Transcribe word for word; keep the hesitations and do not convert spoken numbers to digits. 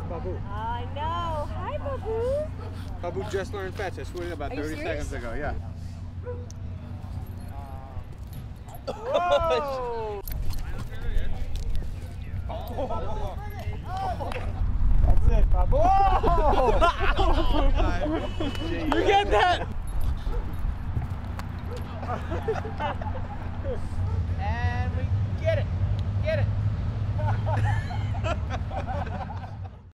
Babu. I know. Hi, Babu. Babu just learned fetch. I swung about thirty seconds ago. Yeah. Whoa! That's it, Babu. You get that? And we get it. Get it.